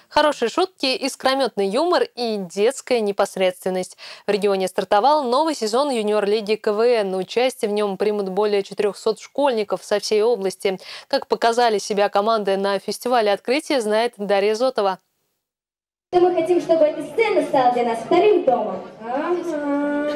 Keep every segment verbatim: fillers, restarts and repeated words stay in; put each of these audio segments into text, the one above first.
Хорошие шутки, искрометный юмор и детская непосредственность. В регионе стартовал новый сезон юниор-лиги КВН. Участие в нем примут более четырёхсот школьников со всей области. Как показали себя команды на фестивале открытия, знает Дарья Зотова. Мы хотим, чтобы эта сцена стала для нас вторым домом. Ага.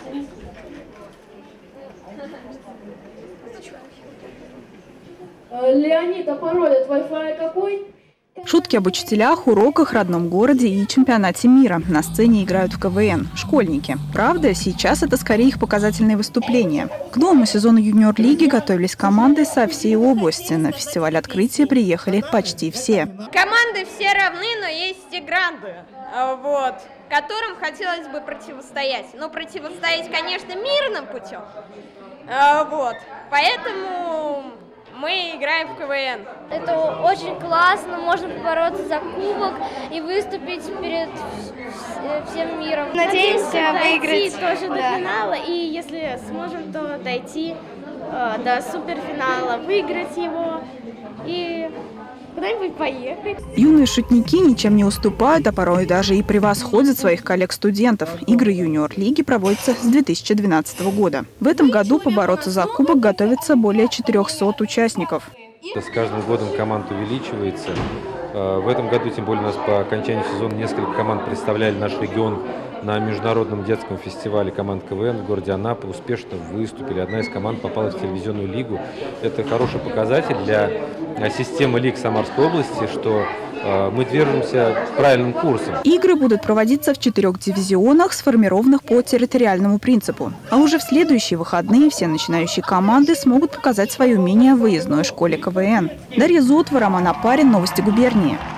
Леонид, а пароль от Wi-Fi какой? Шутки об учителях, уроках, родном городе и чемпионате мира. На сцене играют в КВН школьники. Правда, сейчас это скорее их показательные выступления. К новому сезону юниор-лиги готовились команды со всей области. На фестиваль открытия приехали почти все. Команды все равны, но есть и гранды, вот, которым хотелось бы противостоять. Но противостоять, конечно, мирным путем. Вот, поэтому мы играем в КВН. Это очень классно, можно побороться за кубок и выступить перед всем миром. Надеемся выиграть тоже да. до финала, и если сможем, то дойти э, до суперфинала, выиграть его и куда-нибудь поехать. Юные шутники ничем не уступают, а порой даже и превосходят своих коллег-студентов. Игры юниор-лиги проводятся с две тысячи двенадцатого года. В этом году побороться за кубок готовится более четырёхсот участников. С каждым годом команда увеличивается. В этом году, тем более, у нас по окончанию сезона несколько команд представляли наш регион на международном детском фестивале команд КВН в городе Анапа, успешно выступили. Одна из команд попала в телевизионную лигу. Это хороший показатель для системы лиг Самарской области, что мы движемся правильным курсом. Игры будут проводиться в четырех дивизионах, сформированных по территориальному принципу. А уже в следующие выходные все начинающие команды смогут показать свои умения в выездной школе КВН. Дарья Зотова, Роман Апарин, Новости губернии.